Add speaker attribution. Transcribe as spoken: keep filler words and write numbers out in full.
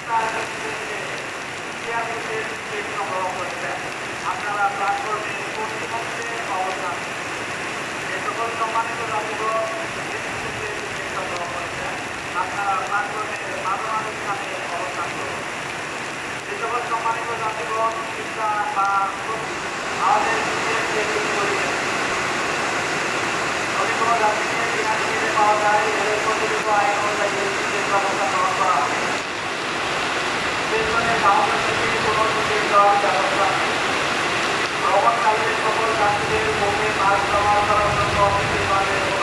Speaker 1: আপনারা প্ল্যাটফর্মে প্রতিমধ্যে অবস্থান যে সকল সম্মানিত যাত্রীগণ গ্রহণ করেছেন আপনারা প্ল্যাটফর্মের মাঝামাঝি স্থানে অবস্থান করুন। যে সকল সম্মানিত যাত্রীগণ চিন্তা বা আমাদের যদি কোনো যাত্রীকে বিনা টিকিটে পাওয়া যায় এর প্রচলিত আইন অনুযায়ী টিকিটের ব্যবস্থা গ্রহণ করা হবে। পেছনে কাউন্টার থেকে কোনো টিকিট দেওয়ার ব্যবস্থা নেই। ভ্রমণকালে সকল যাত্রীদের মুখে মাস্ক ব্যবহার করার জন্য